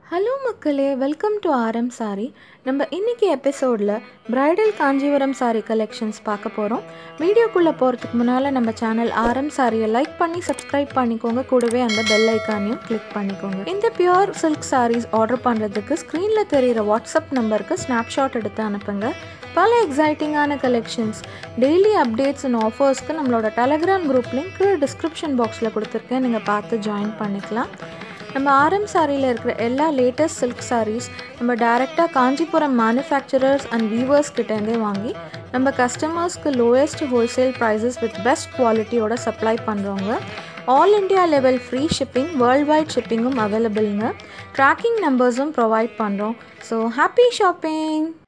Hello மக்களே, welcome to ஆரம் sorry. நம்ம இன்றைக்கி எபிசோடில் ப்ரைடல் காஞ்சிபுரம் சாரி கலெக்ஷன்ஸ் பார்க்க போகிறோம். வீடியோக்குள்ளே போகிறதுக்கு முன்னால் நம்ம சேனல் ஆரம் சாரியை லைக் பண்ணி சப்ஸ்கிரைப் பண்ணிக்கோங்க. கூடவே அந்த பெல் ஐக்கானையும் கிளிக் பண்ணிக்கோங்க. இந்த பியூர் சில்க் சாரீஸ் ஆர்டர் பண்ணுறதுக்கு ஸ்க்ரீனில் தெரிகிற வாட்ஸ்அப் நம்பருக்கு ஸ்னாப்ஷாட் எடுத்து அனுப்புங்க. பல எக்ஸைட்டிங்கான கலெக்ஷன்ஸ், டெய்லி அப்டேட்ஸ் அண்ட் ஆஃபர்ஸ்க்கு நம்மளோட டெலகிராம் குரூப் லிங்க் டிஸ்கிரிப்ஷன் பாக்ஸில் கொடுத்துருக்கேன். நீங்கள் பார்த்து ஜாயின் பண்ணிக்கலாம். நம்ம ஆரம் சாரியில் இருக்கிற எல்லா லேட்டஸ்ட் சில்க் சாரீஸ் நம்ம டைரெக்டாக காஞ்சிபுரம் மேனுஃபேக்சரர்ஸ் அண்ட் வீவர்ஸ் கிட்டேருந்தே வாங்கி நம்ம கஸ்டமர்ஸ்க்கு lowest wholesale prices with best குவாலிட்டியோட சப்ளை பண்ணுறோங்க. All India level free shipping, world wide ஷிப்பிங்கும் அவைலபிள்ங்க. ட்ராக்கிங் நம்பர்ஸும் ப்ரொவைட் பண்ணுறோம். So happy shopping.